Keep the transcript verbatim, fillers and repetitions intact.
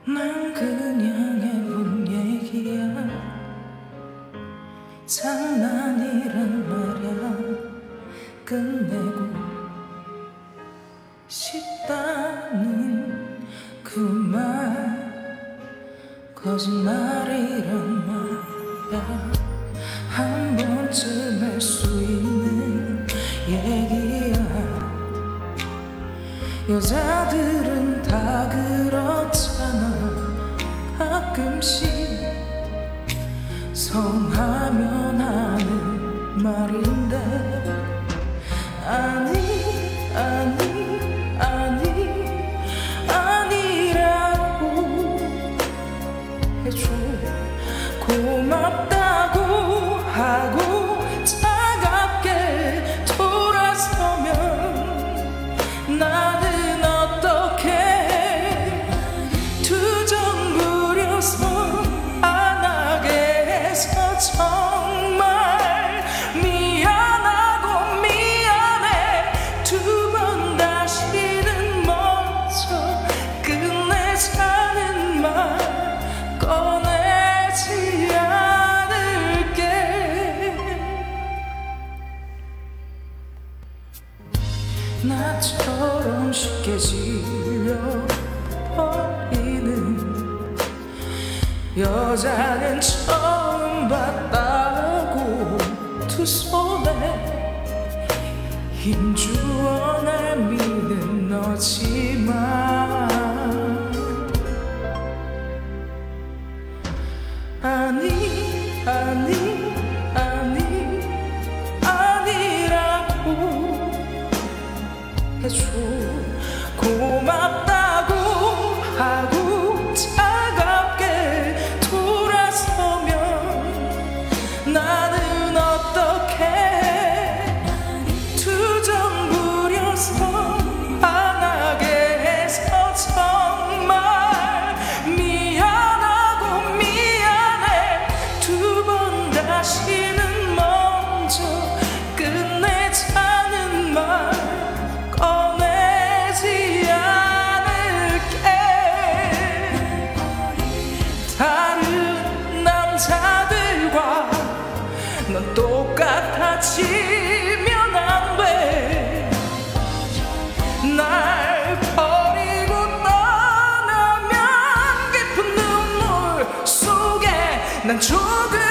난 그냥 해본 얘기야. 장난이란 말야. 끝내고 싶다는 그 말 거짓말이란 말야. 한 번쯤 할 수 있는 얘기야. 여자들은 다 그렇잖아. 가끔씩 성하면 하는 말인데 아니 아니 아니 아니라고 해줘. 고맙다고 하고 차갑게 돌아서면 나는 어떻게 투정 부려서 안 하게 해서 정말 미안하고 미안해. 두 번 다시는 먼저 끝내자는 말 꺼내지 않을게. 나처럼 쉽게 질려버리는 여자는 처음 봤다고 두 손에 힘주어 날 믿는 너지만 아니 아니 아니 아니라고 해줘. 고맙다고 하고 차갑게 돌아서면 나는 어떻게 투정 부려서 안 하게 해서 정말 미안하고 미안해. 두 번 다시는 먼저 끝내자는 말 꺼내지 않을게. 다른 남자들과 넌 똑같아지면 안 돼. 날 버리고 떠나면 깊은 눈물 속에 난 조금